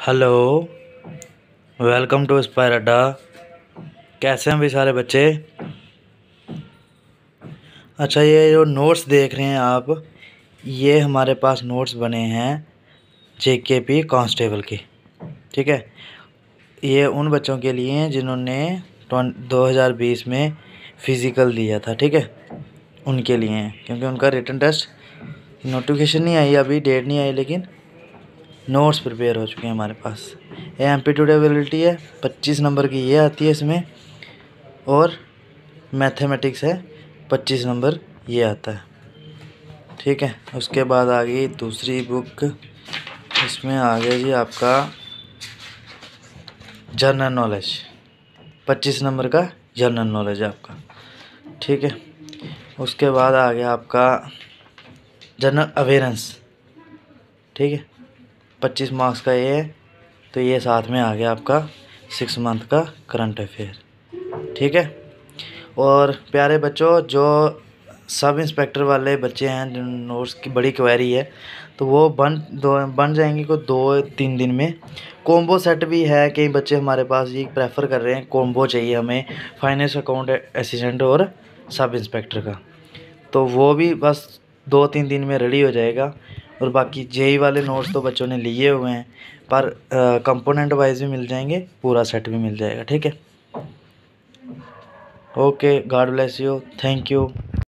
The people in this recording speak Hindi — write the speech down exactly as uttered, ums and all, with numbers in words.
हेलो, वेलकम टू स्पायर अड्डा। कैसे हैं भी सारे बच्चे? अच्छा, ये जो नोट्स देख रहे हैं आप, ये हमारे पास नोट्स बने हैं जेकेपी कांस्टेबल के। ठीक है, ये उन बच्चों के लिए हैं जिन्होंने दो हज़ार बीस में फ़िज़िकल दिया था। ठीक है, उनके लिए हैं, क्योंकि उनका रिटन टेस्ट नोटिफिकेशन नहीं आई, अभी डेट नहीं आई, लेकिन नोट्स प्रिपेयर हो चुके हैं हमारे पास। ये एप्टीट्यूड एबिलिटी है, पच्चीस नंबर की ये आती है इसमें, और मैथमेटिक्स है, पच्चीस नंबर ये आता है। ठीक है, उसके बाद आ गई दूसरी बुक, इसमें आ गया जी आपका जनरल नॉलेज, पच्चीस नंबर का जनरल नॉलेज है आपका। ठीक है, उसके बाद आ गया आपका जनरल अवेयरेंस। ठीक है, पच्चीस मार्क्स का ये है, तो ये साथ में आ गया आपका सिक्स मंथ का करंट अफेयर। ठीक है, और प्यारे बच्चों, जो सब इंस्पेक्टर वाले बच्चे हैं, जिन नोट्स की बड़ी क्वेरी है, तो वो बन दो बन जाएंगी को दो तीन दिन में। कॉम्बो सेट भी है, कई बच्चे हमारे पास ये प्रेफर कर रहे हैं कॉम्बो चाहिए हमें, फाइनेंस अकाउंट असिस्टेंट और सब इंस्पेक्टर का, तो वो भी बस दो तीन दिन में रेडी हो जाएगा। और बाकी जेई वाले नोट्स तो बच्चों ने लिए हुए हैं, पर कंपोनेंट वाइज भी मिल जाएंगे, पूरा सेट भी मिल जाएगा। ठीक है, okay, god bless you, thank you.